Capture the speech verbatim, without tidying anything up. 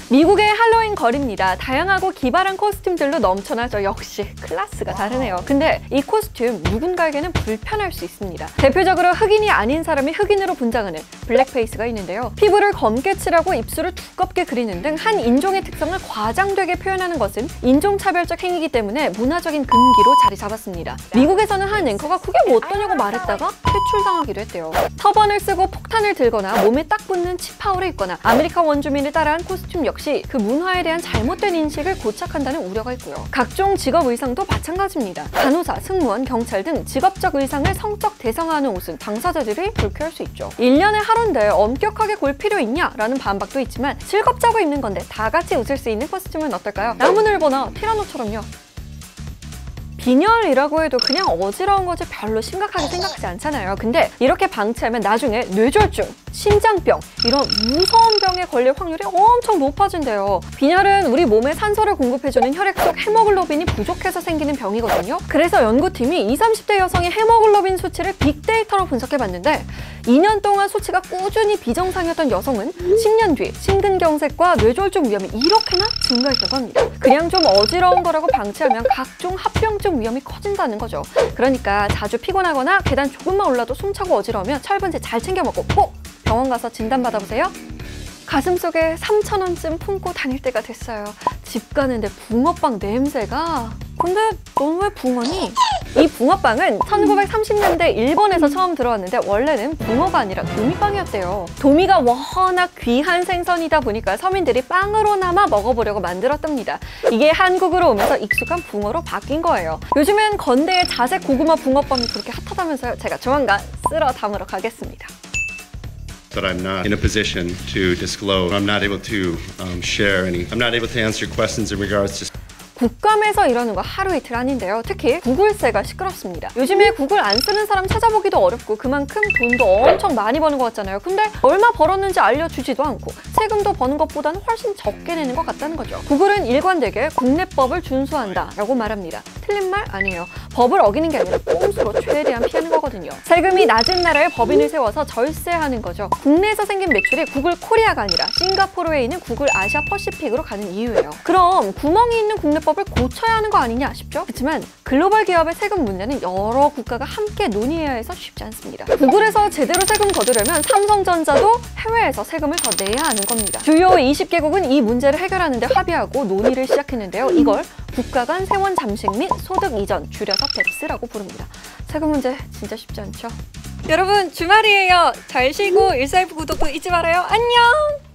미국의 할로윈 거리입니다. 다양하고 기발한 코스튬들로 넘쳐나죠. 역시 클래스가 다르네요. 근데 이 코스튬 누군가에게는 불편할 수 있습니다. 대표적으로 흑인이 아닌 사람이 흑인으로 분장하는 블랙페이스가 있는데요. 피부를 검게 칠하고 입술을 두껍게 그리는 등 한 인종의 특성을 과장되게 표현하는 것은 인종차별적 행위이기 때문에 문화적인 금기로 자리 잡았습니다. 미국에서는 한 앵커가 그게 뭐 어떠냐고 말했다가 퇴출당하기도 했대요. 터번을 쓰고 폭탄을 들거나 몸에 딱 붙는 치파오를 입거나 아메리카 원주민을 따라한 코스튬 역시 그 문화에 대한 잘못된 인식을 고착한다는 우려가 있고요. 각종 직업 의상도 마찬가지입니다. 간호사, 승무원, 경찰 등 직업적 의상을 성적 대상화하는 옷은 당사자들이 불쾌할 수 있죠. 일 년에 하루인데 엄격하게 골 필요 있냐? 라는 반박도 있지만 즐겁자고 입는 건데 다 같이 웃을 수 있는 코스튬은 어떨까요? 나무늘보나 티라노처럼요. 빈혈이라고 해도 그냥 어지러운 거지 별로 심각하게 생각하지 않잖아요. 근데 이렇게 방치하면 나중에 뇌졸중, 심장병 이런 무서운 병에 걸릴 확률이 엄청 높아진대요. 빈혈은 우리 몸에 산소를 공급해주는 혈액 속 헤모글로빈이 부족해서 생기는 병이거든요. 그래서 연구팀이 이십, 삼십 대 여성의 헤모글로빈 수치를 빅데이터로 분석해봤는데 이 년 동안 수치가 꾸준히 비정상이었던 여성은 십 년 뒤 심근경색과 뇌졸중 위험이 이렇게나 증가했다고 합니다. 그냥 좀 어지러운 거라고 방치하면 각종 합병증 위험이 커진다는 거죠. 그러니까 자주 피곤하거나 계단 조금만 올라도 숨차고 어지러우면 철분제 잘 챙겨 먹고 꼭 병원 가서 진단 받아보세요. 가슴속에 삼천 원쯤 품고 다닐 때가 됐어요. 집 가는데 붕어빵 냄새가... 근데 넌 왜 붕어니? 이 붕어빵은 천구백삼십 년대 일본에서 처음 들어왔는데 원래는 붕어가 아니라 도미빵이었대요. 도미가 워낙 귀한 생선이다 보니까 서민들이 빵으로나마 먹어보려고 만들었답니다. 이게 한국으로 오면서 익숙한 붕어로 바뀐 거예요. 요즘엔 건대의 자색 고구마 붕어빵이 그렇게 핫하다면서요. 제가 조만간 쓸어 담으러 가겠습니다. But I'm not in a position to disclose. I'm not able to um, share any. I'm not able to answer questions in regards to. 국감에서 이러는 거 하루 이틀 아닌데요. 특히 구글세가 시끄럽습니다. 요즘에 구글 안 쓰는 사람 찾아보기도 어렵고 그만큼 돈도 엄청 많이 버는 것 같잖아요. 근데 얼마 벌었는지 알려주지도 않고 세금도 버는 것보다는 훨씬 적게 내는 것 같다는 거죠. 구글은 일관되게 국내법을 준수한다 라고 말합니다. 틀린 말 아니에요. 법을 어기는 게 아니라 꼼수로 최대한 피하는 거거든요. 세금이 낮은 나라에 법인을 세워서 절세하는 거죠. 국내에서 생긴 매출이 구글 코리아가 아니라 싱가포르에 있는 구글 아시아 퍼시픽으로 가는 이유예요. 그럼 구멍이 있는 국내 법을 고쳐야 하는 거 아니냐 싶죠? 그렇지만 글로벌 기업의 세금 문제는 여러 국가가 함께 논의해야 해서 쉽지 않습니다. 구글에서 제대로 세금 거두려면 삼성전자도 해외에서 세금을 더 내야 하는 겁니다. 주요 이십 개국은 이 문제를 해결하는 데 합의하고 논의를 시작했는데요. 이걸 국가 간 세원 잠식 및 소득 이전, 줄여서 뱁스라고 부릅니다. 세금 문제 진짜 쉽지 않죠? 여러분 주말이에요. 잘 쉬고 일사일부 구독도 잊지 말아요. 안녕!